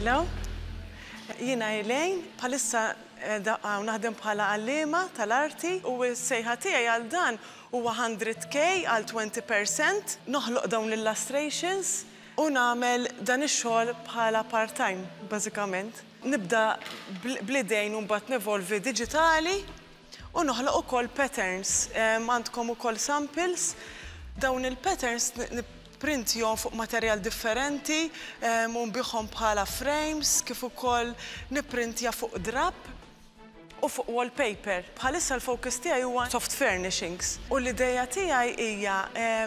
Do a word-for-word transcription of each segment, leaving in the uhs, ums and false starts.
Hello, jina Elaine, palissa naħdem bħala għallima tal-arti u s-sejħa tiegħi għal dan huwa one hundred K għal twenty percent, noħloq dawn l-illustrations u nagħmel dan ix-xogħol bħala part-time, bażikament. Nibda bl-idejn u mbagħad nevolvi diġitali u noħloq ukoll patterns. Għandkom ukoll samples, dawn il-patterns printjom fuq materjal differenti, u nbiħhom bħala frames, kif ukoll nipprintja fuq drab u fuq wallpaper. Bħalissa l-focus tiegħi huwa soft furnishings. U l-idea tiegħi hija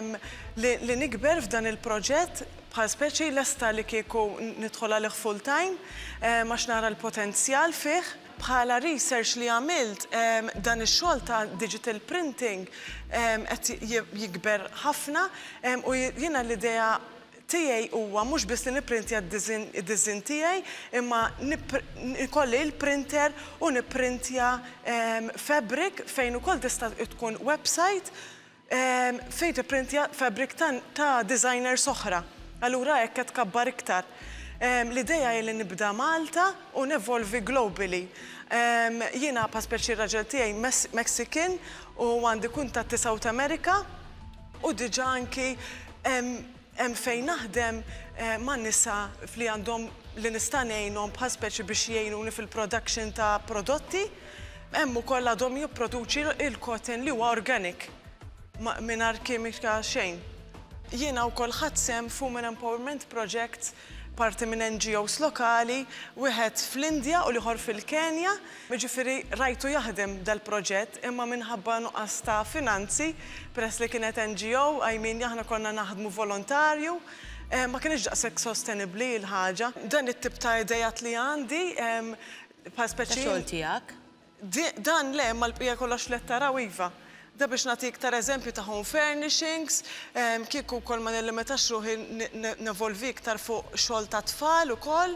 li nikber f'dan il-proġett bħal speċi lesta li kieku nidħol għalih full time, għax nara l-potenzjal fih. Bħala research li għamilt dan ix-xogħol ta' digital printing qed jikber ħafna u jiena l-idea tiegħi huwa mhux biss li nipprintja d-diżin tiegħi, imma ikolli l-printer u nipprintja fabric fejn ukoll tista' tkun website fejn tipprintja fabric ta' designers oħra. Allura hekk qed tkabbar iktar. L-ideja li nibda Malta u nevolvi globally. Jiena pa speċi raġel tiegħi Mexican u għandi kuntatt South America u diġà anki hemm fejn naħdem man nisa li għandhom li nista' ngħinhom bħal speċi biex jgħinuni fil-production ta' prodotti. Hemm ukoll għadhom jipproduċi il-cotton li huwa organic mingħajr kimika xejn. Jiena wkoll ħadd sehem f'Women Empowerment Projects parti minn N G Os lokali, wieħed fl-Indja u liħor fil-Kenja, jiġifieri rajtu jaħdem dal-proġett imma minħabba nuqqas ta' finanzi, peress li kienet N G O, I mean aħna konna naħdmu volontarju, ma kienx daqshekk sostenibbli l-ħaġa. Dan it-tip ta' idejat li għandi bħal speċi. Xogħol tiegħek? Dan le, mal-bqija kollox li taraw iva. Da biex nagħti iktar eżempju ta' home furnishings, kieku wkoll ma nillimitax ruħi nevolvi iktar fuq xogħol ta' tfal ukoll.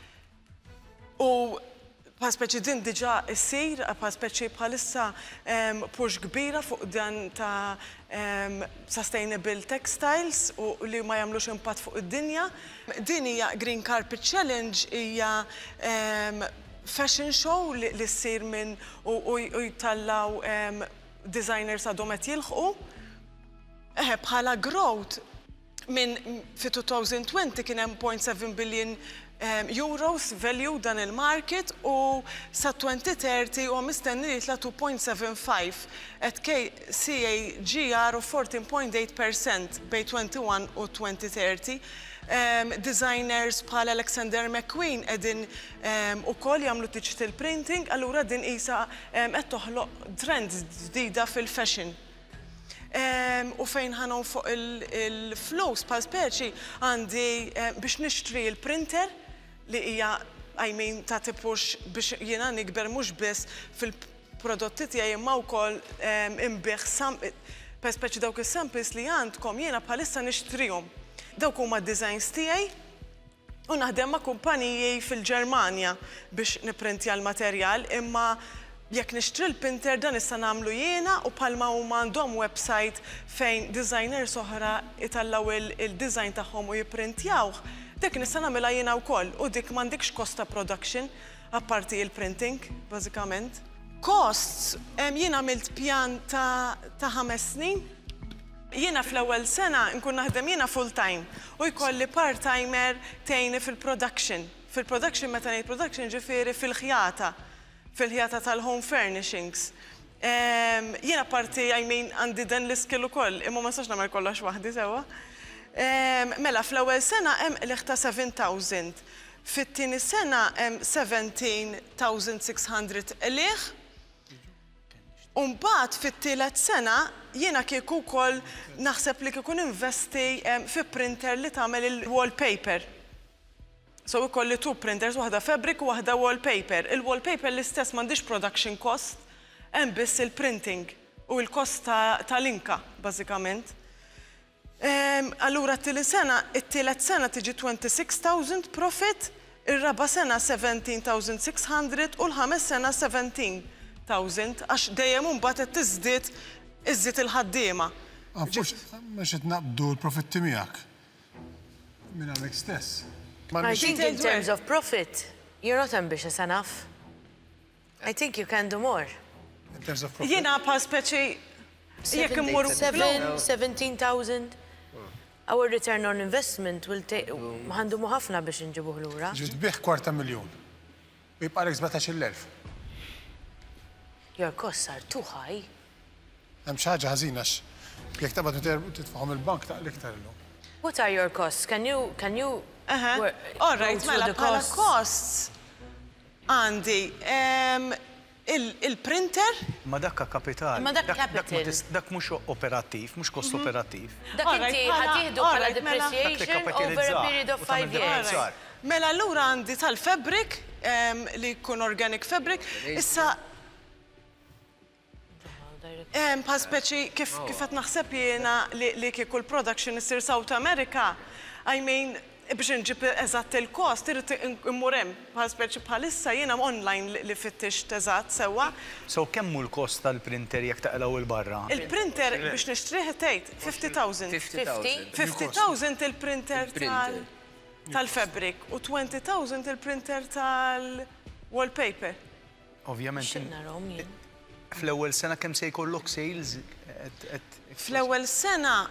U bħal speċi din diġà issir, bħal speċi bħalissa push kbira fuq dan ta' sustainable textiles u li ma jagħmlux impatt fuq id-dinja. Din hija Green Carpet Challenge hija fashion show li ssir minn u jtallaw designers għadhom qed jilħqu. Eħe bħala growth minn fi two thousand twenty kien hemm zero point seven billion euros value dan il-market u sa twenty thirty huwa mistenni li jitla two point seven five at C A G R u fourteen point eight percent bejn twenty-one u twenty thirty. Designers bħal Alexander McQueen qegħdin ukoll jagħmlu digital printing, allura din qisha qed toħloq trend ġdida fil-fashion. U fejn ħanon fuq il-flows bħal speċi għandi biex nixtri l-printer li hija I mean ta' tipux biex jiena nikber mhux biss fil-prodotti tiegħi imma wkoll imbieħ bħal speċi dawk is-samples li għandkom jiena bħalissa nixtrihom. Dawk huma d-designs tiegħi u naħdem ma' kumpaniji fil-Ġermanja biex nipprintja l-materjal, imma jekk nixtri l-printer dan issa nagħmlu jiena u bħalma huma għandhom website fejn designers oħra itallaw il-design tagħhom u jipprintjawh, dik nista' nagħmilha jiena wkoll u dik m'għandikx cost ta' production apparti il-printing, bażikament. Costs, jiena għamilt pjan ta' ħames snin. Jiena fl-ewwel sena nkun naħdem jiena full time u jkolli part-timer tgħinni fil-production. Fil-production meta ngħid production ġifieri fil-ħjata, fil-ħjata tal-home furnishings. Jiena parti I mean għandi dan l-iskill ukoll, imma ma nistax nagħmel kollox waħdi sewwa. Mela fl-ewwel sena hemm qliq ta' seven thousand. Fit-tieni sena hemm seventeen thousand six hundred qliq. U mbagħad fit-tielet sena jiena kieku wkoll naħseb li kieku investi fi printer li tagħmel il-wallpaper. So ikolli two printers, waħda fabric u waħda wallpaper. Il-wallpaper l-istess m'għandix production cost, hemm biss il-printing u l-cost tal-inka bażikament. Allura t-tieni sena, it-tielet sena tiġi twenty-six thousand profit, ir-raba' sena seventeen thousand six hundred u l-ħames sena seventeen thousand għax dejjem imbagħad qed tiżdied iżdied il-ħaddiema. Mhux qed naqbdu l-profitti miegħek minn għalik stess. I think in terms of profit, you're not ambitious enough. I think you can do more. In terms of profit. Jiena pa speċi jekk immur seventeen thousand. Our return on investment will take ħandumu ħafna biex nġibuh lura. Ġid bih kwarta miljon. U jibqa' lek sebgħetax-il elf. Your costs are too high. Hemm xi ħaġa ħażina x jekk tabad titfahom il-bank taql iktar illum. What are your costs? Can you can you All right, mela bħala costs għandi il-printer. Ma dakka kapital. Ma dak capital. Dak mhux operattiv, mhux kost operattiv. Dak inti ħatieħdu bħala depreciation over a period of five years. Mela allura għandi tal-fabric li jkun organic fabric. Issa pa speċi kif qed naħseb jiena li kieku l-production issir South America, I mean, biex nġib eżatt il-kost, irrid immur hemm bħal speċi bħalissa jiena online li fittixt eżatt sewwa. So kemm hu l-kost tal-printer jekk taqlgħu il barra? Il-printer biex nixtrih tgħid fifty thousand. fifty thousand il-printer tal-fabric u twenty thousand il-printer tal-wallpaper. Ovvjament. Fl-ewwel sena kemm se jkollok sales? Fl-ewwel sena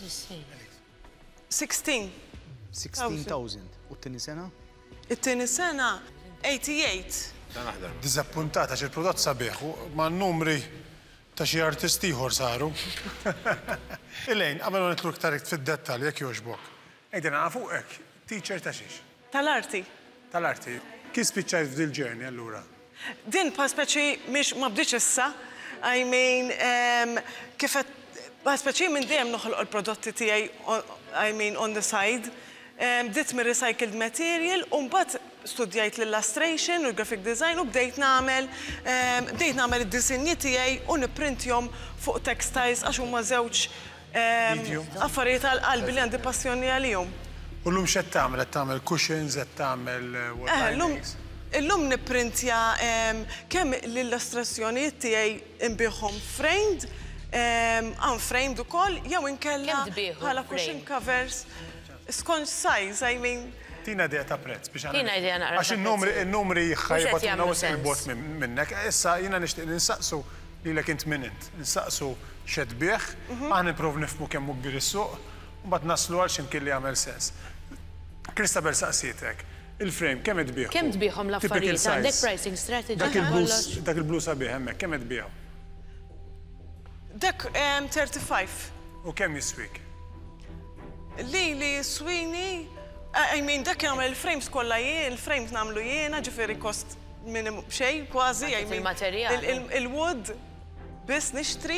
sixteen. sixteen thousand. U t-tieni sena? It-tieni sena eighty-eight. Diżappuntata xi l-prodott sabiħ ma' numri ta' xi artisti ieħor saru. Ilejn, qabel ma nitlu iktar fid-dettall jekk jogħġbok. Ejdina fuq hekk, teacher ta' xiex? Tal-arti. Tal-arti. Kif spiċċajt f'dil ġurney allura? Din pa speċi mhix ma bdiċ issa. I mean, kif qed pa speċi minn dejjem noħolq il-prodotti tiegħi I mean on the side. Bdiet minn recycled material u mbagħad studjajt l-illustration u l-graphic design u bdejt nagħmel bdejt nagħmel id-disinji tiegħi u nipprintjhom fuq textiles għax huma żewġ affarijiet għall-qalbi li għandi passjoni għalihom. U llum x'qed tagħmel? Qed tagħmel cushions, qed tagħmel wall Illum nipprintja kemm l-illustrazzjonijiet tiegħi inbihom framed, unframed ukoll, jew inkella bħala cushion covers. Skont size, I mean. Tina idea ta' prezz biex Tina idea naqra. Għax in-numri jħajbat il-bot minnek. Issa jiena nixtieq ninsaqsu lilek int minn int. Ninsaqsu x'qed bih, aħna nipprov nifhmu kemm hu kbir is-suq, u mbagħad naslu għal x'imkien li jagħmel sens. Christabel saqsietek. Il-frame, kemm qed tbieħu? Kemm tbieħhom l-affarijiet? Għandek pricing strategy? Dak il-blu sabiħ hemmhekk, kemm qed tbieħu? Dak thirty-five. U kemm jiswik? Li li swini, I mean, dak jagħmel il-frames kollha jien, il-frames nagħmlu jiena, ġifieri kost minn xejn kważi, I mean. Il-materjal. Il-wood biss nixtri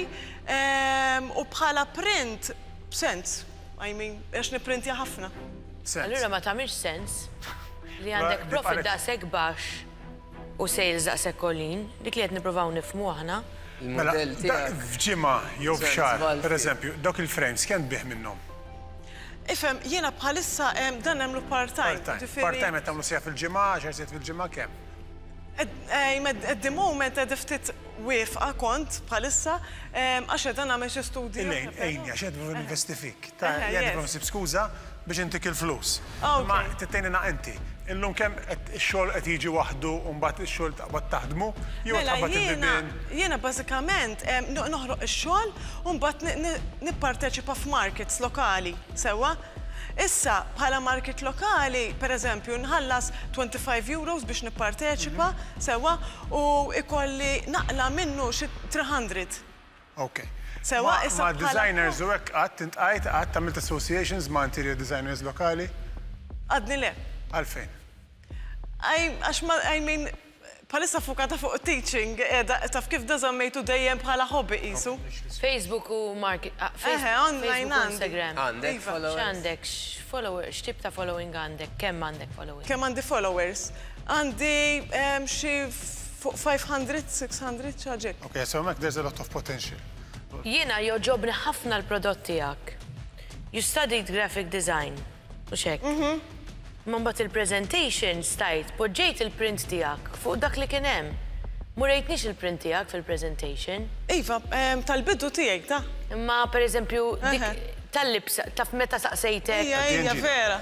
u bħala print sens, I mean, għax nipprintja ħafna. Allura ma tagħmilx sens li għandek profit daqshekk baxx u sales daqshekk għolin, dik li qed nippruvaw nifhmu aħna. Il-modell tiegħek. F'ġimgħa jew f'xahar, pereżempju, dawk il-frames kemm tbieħ minnhom? Ifhem, jiena bħalissa dan nagħmlu part-time. Part-time qed tagħmlu sija fil-ġimgħa, għaxar siegħat fil-ġimgħa kemm? At the moment qed ftit wieqfa kont bħalissa għax qed nagħmel xi studji. Ejn, ejn, għax qed investi fik. Jgħid nsib skuża biex intik il-flus. Ma tittejnina inti. Illum kemm ix-xogħol qed jiġi waħdu u mbagħad ix-xogħol taqbad taħdmu jew taqbad il-bibien. Jiena bażikament noħroq ix-xogħol u mbagħad nipparteċipa f'markets lokali sewwa. Issa bħala market lokali, pereżempju, nħallas twenty-five euros biex nipparteċipa sewwa u ikolli naqla minnu xi three hundred. Okay. Sewa issa ma' designers u hekk qatt intqajt qatt tagħmilt associations ma' interior designers lokali? Għadni le. Għalfejn? Għax ma, I mean, palissa fukata fuq teaching, taf kif da zammejtu dejjem bħala hobby isu. Facebook u market, online Instagram. Għandek followers? X'għandek, followers, x'tip ta' following għandek, kemm għandek followers? Kemm għandi followers? Għandi xi fuq five hundred, six hundred ċaġek. Okay, so mek there's a lot of potential. Jiena joġobni ħafna l-prodott tiegħek. You studied graphic design, u xek. Ma mbagħad il-presentation stajt, poġġejt il-print tiegħek fuq dak li kien hemm. Murejtniex il-print tiegħek fil-presentation. Iva, tal-bidu tiegħek ta'. Imma pereżempju dik tal-libsa, taf meta saqsejtek. Hija hija vera.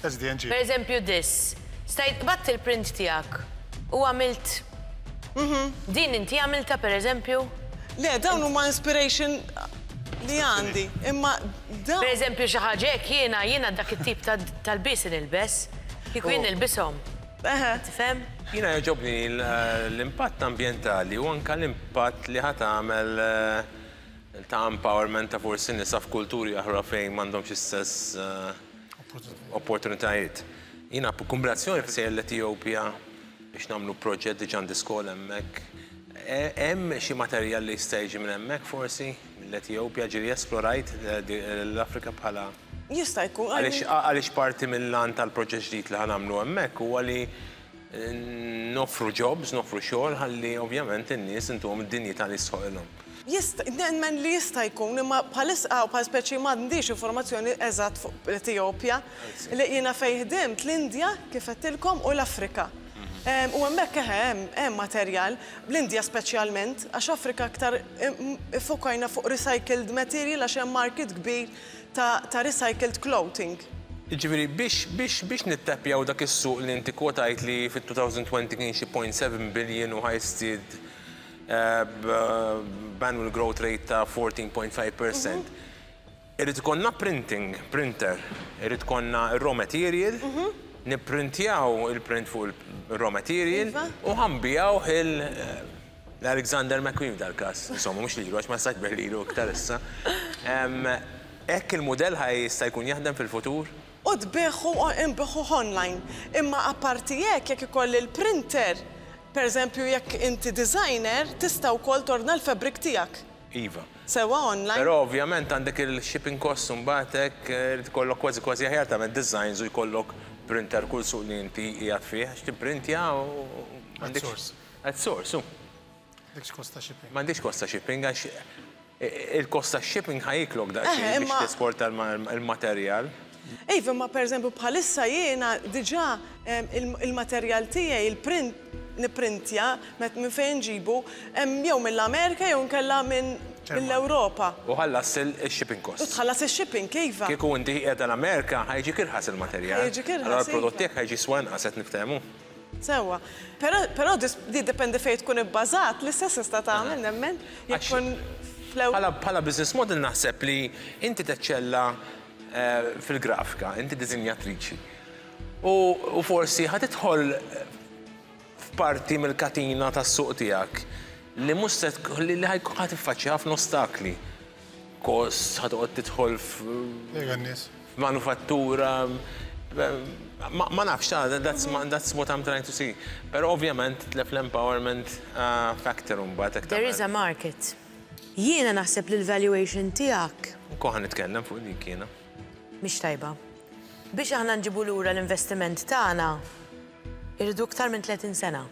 S D N G. Per eżempju dis, stajt batt il-print tiegħek u għamilt. Din inti għamilta per eżempju? Le, dawn huma inspiration li għandi, imma dawn. Per eżempju xi ħaġa hekk jiena jiena dak it-tip tal-bis nilbes, kieku jien nilbishom. Tifhem? Jiena jogħġobni l-impatt ambjentali u anke l-impatt li ħadd tagħmel ta' empowerment ta' forsi nisa f'kulturi oħra fejn m'għandhomx istess opportunitajiet. Jiena b'kumbrazzjoni f'sejjer l-Etjopja biex nagħmlu proġett diġà għandi skola hemmhekk. Hemm xi materjal li jista' jiġi minn hemmhekk forsi l-Etjopja ġieli esplorajt l-Afrika bħala. Jista' jkun. Għaliex parti mill-lan tal-proġett ġdid li ħanamlu hemmhekk huwa li noffru jobs, noffru xogħol ħalli ovvjament in-nies intuhom id-dinjità li jistħoqilhom. Jista' nemmen li jista' jkun imma bħalissa bħal speċi m'għandix informazzjoni eżatt fuq l-Etjopja li jiena fejn ħdimt l-Indja kif qedtilkom u l-Afrika. U hemmhekk hemm materjal bl-Indja speċjalment għax Afrika aktar fokajna fuq recycled material għax hemm market kbir ta' recycled clothing. Ġifieri biex biex biex nittappjaw dak is-suq li inti kwotajt li fit-twenty twenty kien xi point seven billion u ħajstied b'annual growth rate ta' fourteen point five percent. Irid ikonna printing, printer, irid ikonna raw material, nipprintjaw il-print fuq il-raw material u ħambijaw l-Alexander McQueen dal-każ. Insomma, mhux lilu għax ma stajt beħlilu iktar issa. Hekk il-mudell ħaj jista' jkun jaħdem fil-futur? U tbieħu inbieħu online. Imma apparti hekk jekk ikoll il-printer, per eżempju jekk inti designer, tista' wkoll torna l-fabrik tiegħek. Iva. Sewa online. Però ovvjament għandek il-shipping cost mbagħad hekk irid ikollok kważi kważi aħjar tagħmel designs u jkollok printer kull suq li inti qiegħed fih għax tipprintja u m'għandekx. Outsource, u. M'għandekx kosta shipping. M'għandekx kosta shipping għax il-kosta shipping ħajiklok daqsxejn biex tesporta l-materjal. Iva, ma per eżempju bħalissa jiena diġà il-materjal tiegħi il-print nipprintja minn fejn ġibu jew mill-Amerika jew nkella minn l-Ewropa. U ħallas il-shipping cost. U tħallas il-shipping, kif? Kieku inti qiegħed l-Amerika ħajġi kirħas il-materjal. Ħajġi kirħas. Allora l-prodott tiegħek ħajġi swenqas qed niftehmu. Sewwa. Però di dependi fejn tkun ibbażat l-istess tista' tagħmel nemmen jkun bħala business model naħseb li inti teċċella fil-grafika, inti diżinjatriċi. U forsi ħatidħol f'parti mill-katina tas-suq tiegħek li mhux se li ħad tiffaċċja ħafna ostakli. Kost ħadqod tidħol f'manufattura. Ma nafx, that's what I'm trying to see. Però ovvjament l-empowerment factor mbagħad. There is a market. Jiena naħseb li l-valuation tiegħek. Koħan nitkellem fuq dik jiena. Mhix tajba. Biex aħna nġibu lura l-investiment tagħna irridu aktar minn tletin sena.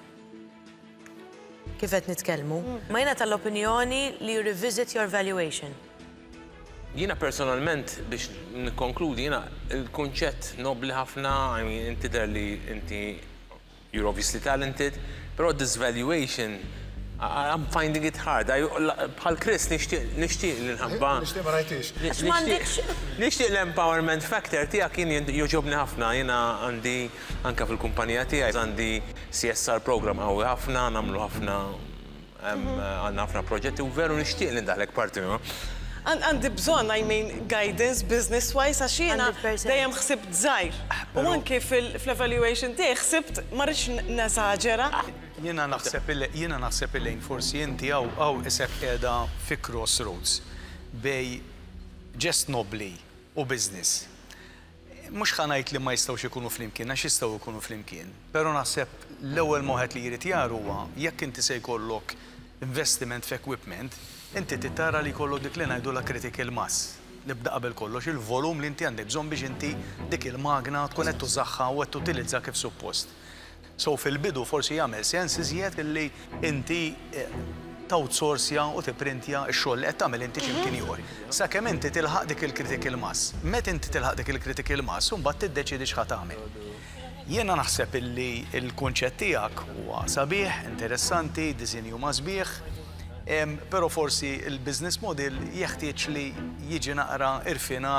Kif qed nitkellmu? Ma jiena tal-opinjoni li you revisit your valuation. Jiena personalment biex nikkonkludi jiena il-kunċett nobli ħafna, I mean inti der li inti you're obviously talented, però this valuation I'm finding it hard. Bħal Chris nixtieq li nħabba. Nixtieq ma rajtix. Nixtieq l-empowerment factor tiegħek kien joġobni ħafna. Jiena għandi anke fil-kumpanija tiegħi għandi C S R program qawwi ħafna, nagħmlu ħafna għandna ħafna proġetti u veru nixtieq li ndaħlek parti minnu. Għandi bżonn, I mean, guidance business-wise għax jiena dejjem ħsibt żgħir. U anke fil-evaluation tiegħi ħsibt ma rridx neżaġera. Jiena naħseb jiena naħseb illejn forsi inti hawn hawn isek qiegħda fi crossroads bej just nobly u business. Mhux ħanajt li ma jistgħux ikunu flimkien, għax jistgħu jkunu flimkien. Però naħseb l-ewwel moħed li jrid jar huwa jekk inti se jkollok investiment f'equipment, inti titara li jkollok dik li ngħidulha critical mass. Li bda qabel kollox il-volum li inti għandek bżonn biex inti dik il-magna tkun qed tużaħħa u qed tutilizza kif suppost. So fil-bidu forsi jagħmel sens iżjed illi inti tawtsorsja u tipprintja x-xogħol li qed tagħmel inti x'imkien ieħor. Sakemm inti tilħaq dik il-critical mass. Meta inti tilħaq dik il-critical mass u mbagħad tiddeċiedi x'ħad tagħmel. Jiena naħseb illi l-kunċett tiegħek huwa sabiħ, interessanti, diżinju ma sbieħ, però forsi il-business model jeħtieġ li jiġi naqra irfinat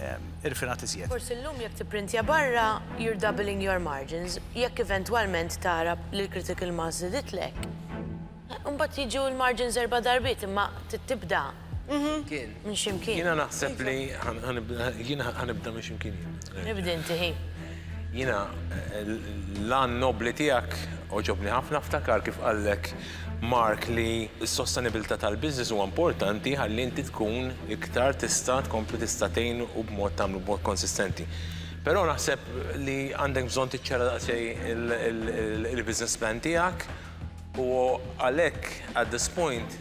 irfinat iżjed. Forsi llum jekk tipprintja barra, you're doubling your margins. Jekk eventwalment tara li l-critical mass ziditlek. Imbagħad jiġu l-margins erba' darbiet imma tibda. Kien. Minn ximkien. Jiena naħseb li jiena ħanibda minn ximkien. Nibda inti ħin. Jiena l-lan nobli tiegħek oġobni ħafna ftakar kif qallek Mark li s-sostenibilità tal-biznis huwa importanti ħalli inti tkun iktar tista' tkompli tista' tgħin u b'mod tagħmlu b'mod konsistenti. Però naħseb li għandek bżonn tiċċara daqsxejn il-business plan tiegħek u għalhekk at this point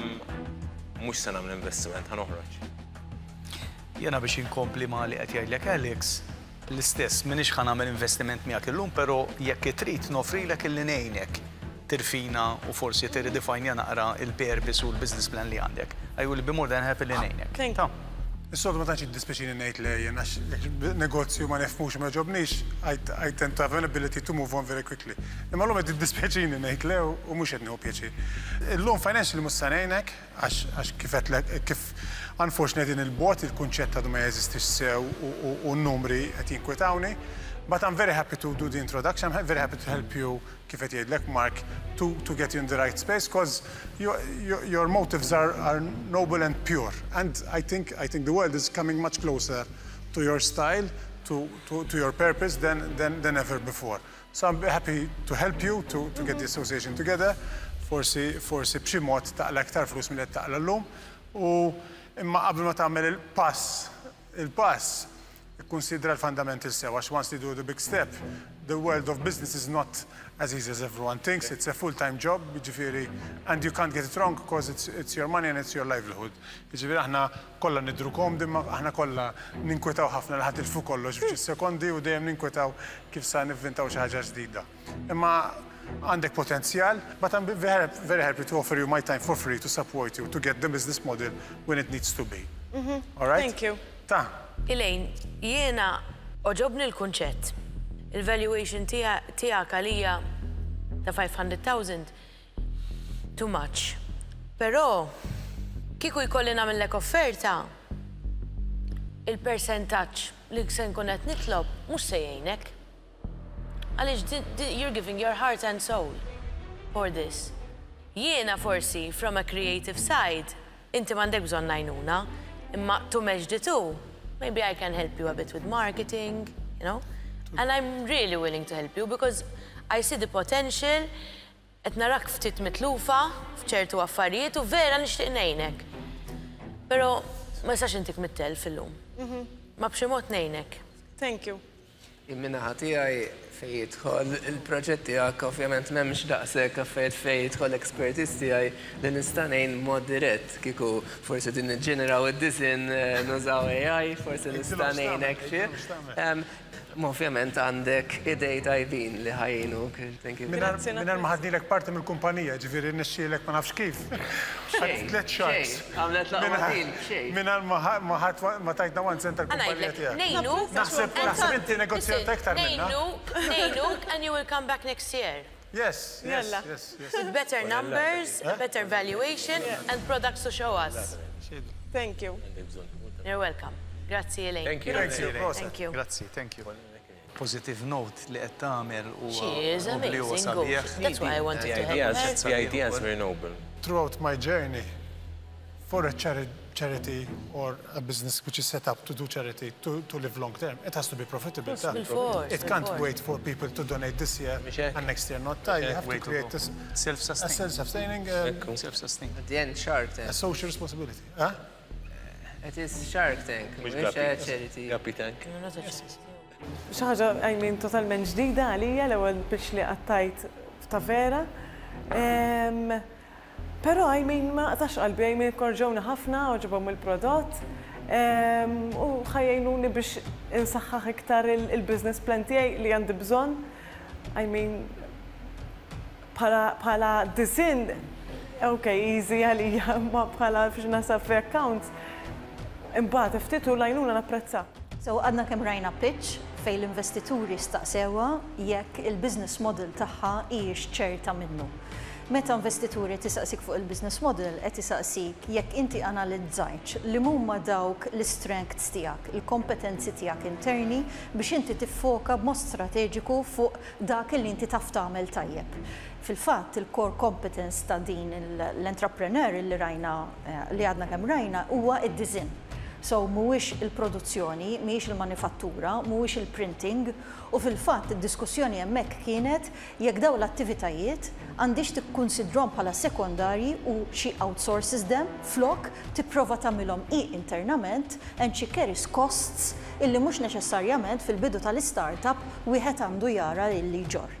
mhux se nagħmel investiment ħanoħroġ. Jiena biex inkompli ma li qed jgħidlek Alex, l-istess minix ħan nagħmel investiment miegħek illum, però jekk trid nofrilek illi ngħinek tirfina u forsi tirridefajnja naqra il-purpose u l-business plan li għandek. I will be more than happy li ngħinek. Is-soltu ma tantx id-dispeċini ngħid li jien għax negozju ma nefhmux ma ġobniex, I tend to have an ability to move on very quickly. Imma llum qed id-dispeċini ngħid le u mhux qed nieħu pjaċir. Illum financially mhux se ngħinek għax kif kif unfortunately din il-bot il-kunċett għadu ma jeżistix sew u n-numri qed jinkwetawni. But I'm very happy to do the introduction. I'm very happy to help you, kif qed jgħidlek Mark, to, to get you in the right space, because your, your, your motives are, are noble and pure. And I think, I think the world is coming much closer to your style, to, to, to your purpose than, than, than ever before. So I'm happy to help you to, to get the association together. Forsi, forsi b'xi mod taqla aktar flus milli qed taqla llum. U imma qabel ma tagħmel il-pass, il-pass, consider fundamentals sew, għax once you do the big step, the world of business is not as easy as everyone thinks. It's a full-time job, ġifieri, and you can't get it wrong because it's, it's your money and it's your livelihood. Ġifieri aħna kollha nidru komdi, aħna kollha ninkwetaw ħafna li ħatilfu kollox f'xi sekondi u dejjem ninkwetaw kif sa nivvintaw xi ħaġa ġdida. Imma għandek potenzjal, but I'm very, very happy to offer you my time for free to support you to get the business model when it needs to be. Mm-hmm. All right? Thank you. Ta. Elaine, jiena oġobni l-kunċett. Il-valuation tiegħek għalija ta' five hundred thousand too much. Però kieku jkolli nagħmellek offerta, il-persentaġġ li se nkun qed nitlob mhux se jgħinek. Għaliex you're giving your heart and soul for this. Jiena forsi from a creative side, inti m'għandek bżonn għajnuna, imma to match the two. Maybe I can help you a bit with marketing, you know? And I'm really willing to help you because I see the potential, qed narak ftit mitlufa f'ċertu affarijiet u vera nixtieq ngħinek. Però ma jistax intik mittel fil-lum. Ma b'xi mod ngħinek. Thank you. Minna ħatijaj fej jidħol il-proġett tiegħek ovvjament m'hemmx daqshekk affarijiet fej jidħol expertise tiegħi li nista' ngħin mod dirett kieku forsi din niġġeneraw id-disin nużaw A I, forsi nista' ngħinek xi. Ovvjament għandek idej tajbin li ħajjinu. Minar ma ħadnilek parti mill-kumpanija, ġifieri nixxielek ma nafx kif. Tliet sharks. Għamlet laqgħatin, xejn. Minar ma ħadd ma tajtna one cent tal-kumpanija tiegħek. Nejnu, Naħseb naħseb inti negozjat aktar minna. Nejnu, nejnu, and you will come back next year. Yes, yes, yes, yes. With better numbers, better valuation, and products to show us. Thank you. You're welcome. Grazie, Elaine. Thank you. Thank you. Thank you. Grazzi, thank you. Positive note li qed tagħmel u She is amazing. Good. That's why I wanted to help her. The idea is very noble. Throughout my journey, for a chari charity or a business which is set up to do charity, to, to live long term, it has to be profitable. Yes, before, it can't before. wait for people to donate this year and next year not. You have to create this self-sustaining. a self-sustaining, uh, Self-sustaining. At the end, Shark a Tank. social responsibility. Huh? It is Shark Tank, mhux charity. Gappy Tank. Xaħġa, I mean, totalment ġdida għalija l-ewwel biex li qattajt ta' vera. Però I mean ma qatax qalbi, I mean korġewna ħafna, oġobhom il-prodott u ħajjejnuni biex insaħħaħ iktar il-business plan tiegħi li għandi bżonn. I mean bħala disin, okay, easy għalija, ma bħala biex nasab fi accounts. Imbagħad iftitu lajnuna napprezza. So għadna kemm rajna pitch fej l-investituri staqsewa jekk il-business model tagħha hijiex ċerta minnu. Meta investituri tisaqsik fuq il-business model, qed tisaqsik jekk inti analizzajtx li huma dawk l-strengths tiegħek, il-kompetenzi tiegħek interni biex inti tiffoka b'mod strateġiku fuq dak li inti taf tagħmel tajjeb. Fil-fatt, il-core competence ta' din l-entrepreneur li rajna li għadna kemm rajna huwa id-design. So mhuwiex il-produzzjoni, mhijiex il-manifattura, mhuwiex il-printing, u fil-fatt id-diskussjoni hemmhekk kienet jekk dawn l-attivitajiet għandix tikkunsidrom bħala sekondarji u xi outsources dem flok tipprova tagħmilhom i internament and xi carries costs illi mhux neċessarjament fil-bidu tal-istartup wieħed għandu jara illi ġor.